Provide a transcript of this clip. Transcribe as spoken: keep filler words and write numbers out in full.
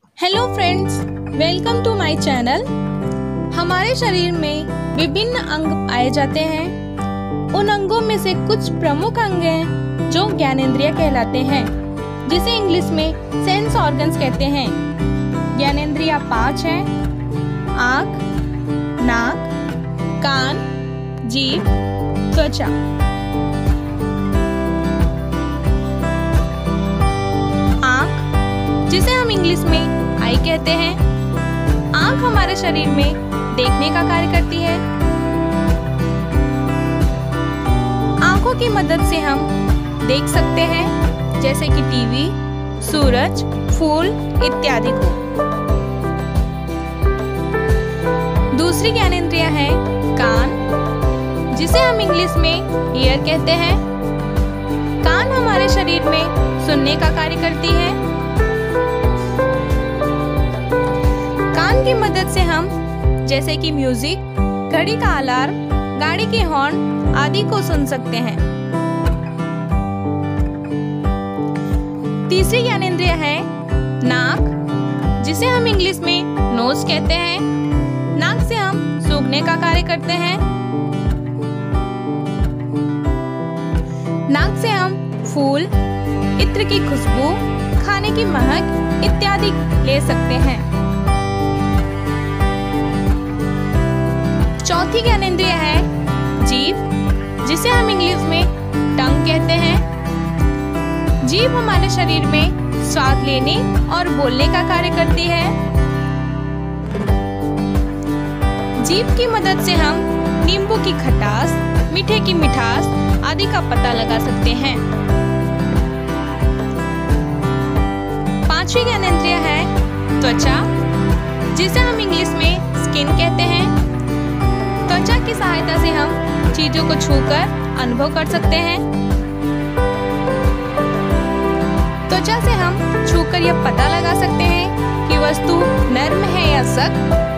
Hello friends, welcome to my channel. हमारे शरीर में विभिन्न अंग पाए जाते हैं। उन अंगों में से कुछ प्रमुख अंग हैं जो ज्ञानेंद्रिय कहलाते हैं, जिसे इंग्लिश में सेंस ऑर्गन्स कहते हैं। ज्ञानेंद्रिय पांच हैं: आँख, नाक, कान, जीभ, त्वचा। आँख, जिसे हम इंग्लिश में आई कहते हैं। आँख हमारे शरीर में देखने का कार्य करती है। आँखों की मदद से हम देख सकते हैं, जैसे कि टीवी, सूरज, फूल इत्यादि को। दूसरी ज्ञानेंद्रिय है कान, जिसे हम इंग्लिश में ईयर कहते हैं। कान हमारे शरीर में सुनने का कार्य करती है। कान की मदद से हम जैसे कि म्यूजिक, घड़ी का अलार्म, गाड़ी के हॉर्न आदि को सुन सकते हैं। तीसरी ज्ञानेंद्रिय है नाक, जिसे हम इंग्लिश में नोज कहते हैं। नाक से हम सूंघने का कार्य करते हैं। नाक से हम फूल, इत्र की खुशबू, खाने की महक इत्यादि ले सकते हैं। चौथी ज्ञानेंद्रिय है जीभ, जिसे हम इंग्लिश में टंग कहते हैं। जीभ हमारे शरीर में स्वाद लेने और बोलने का कार्य करती है। जीभ की मदद से हम नींबू की खटास, मीठे की मिठास आदि का पता लगा सकते हैं। पांचवी ज्ञानेंद्रिय है त्वचा, जिसे हम इंग्लिश में स्किन कहते हैं। त्वचा की सहायता से हम चीजों को छूकर अनुभव कर सकते हैं। त्वचा से हम छूकर यह पता लगा सकते हैं कि वस्तु नर्म है या सख्त,